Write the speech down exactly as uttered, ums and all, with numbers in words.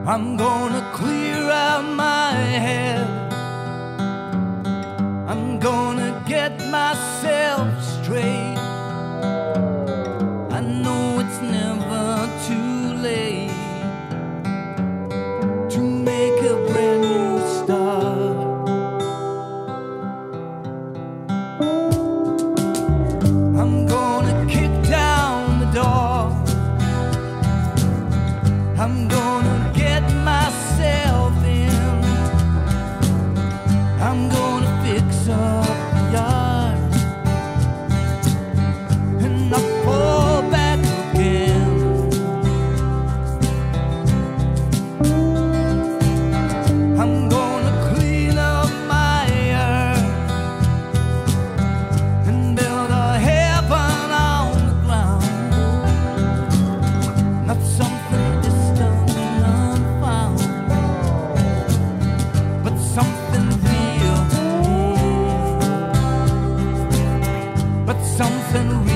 I'm gonna clear out my head. I'm gonna get myself straight. I know it's never too late to make a brand new start. I'm gonna kick down the door. I'm gonna get myself in. I'm gonna fix up the yard, and I fall back again. I'm gonna clean up my earth and build a heaven on the ground. Not something distant and unfound, but something real, but something real.